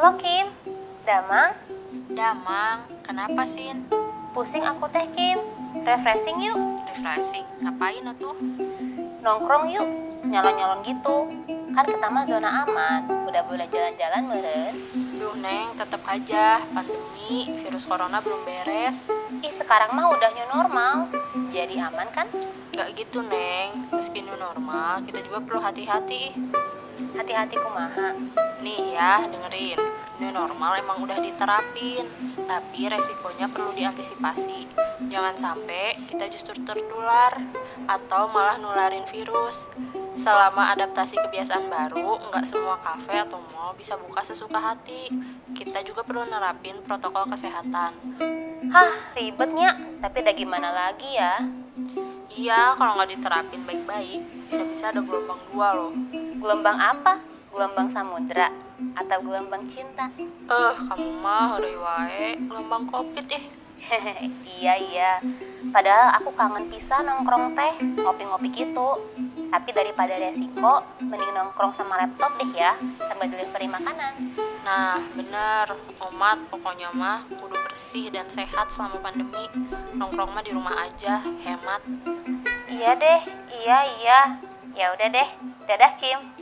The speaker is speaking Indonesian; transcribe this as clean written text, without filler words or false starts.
Halo Kim, Damang, Damang, kenapa Sin? pusing aku teh Kim. Refreshing yuk, Refreshing, ngapain atuh? nongkrong yuk, nyalon-nyalon gitu. Kan kita mah zona aman, udah boleh jalan-jalan meren. Duh Neng, tetep aja, pandemi, virus corona belum beres. Ih sekarang mah udah new normal, jadi aman kan? Gak gitu Neng, meski new normal, kita juga perlu hati-hati. Hati-hati kumaha. Nih ya, dengerin, new normal emang udah diterapin, tapi resikonya perlu diantisipasi. Jangan sampai kita justru tertular, atau malah nularin virus. Selama adaptasi kebiasaan baru, nggak semua kafe atau mall bisa buka sesuka hati. Kita juga perlu nerapin protokol kesehatan. Hah ribetnya, tapi udah gimana lagi ya? Iya, kalau nggak diterapin baik-baik, bisa-bisa ada gelombang 2 loh. Gelombang apa? Gelombang samudra atau gelombang cinta? Kamu mah udah wae, gelombang covid deh. Iya. Padahal aku kangen pisan nongkrong teh, ngopi-ngopi gitu. Tapi daripada resiko, mending nongkrong sama laptop deh ya, sambil delivery makanan. Nah, bener, Omat pokoknya mah kudu bersih dan sehat selama pandemi. Nongkrong mah di rumah aja, hemat. Iya deh, iya. Ya udah deh, dadah Kim.